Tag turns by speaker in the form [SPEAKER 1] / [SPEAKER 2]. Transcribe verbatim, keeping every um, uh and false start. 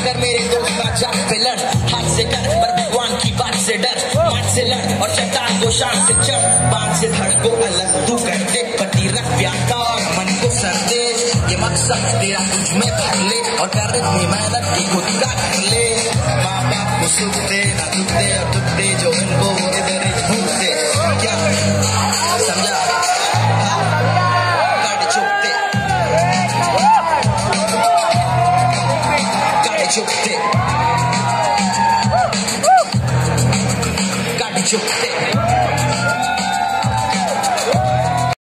[SPEAKER 1] कर मेरे दोस्त का जान पे लड़, हाथ से कर पर भगवान की बात से डर, मार से लड़ और शैतान को शान से चढ़, बांध से धड़ को अलग तू कर दे, पति रख प्यार का और मन को सर दे, ये मकसद तेरा तुझ में भर ले और कर अपनी मेहनत की खुद का कर ले। माँ बाप को सुख दे ना दुख दे और दुख दे जो इनको इधर ही भूख दे, क्या समझा? गाड़ी चुपते गाड़ी चुपते गाड़ी चुप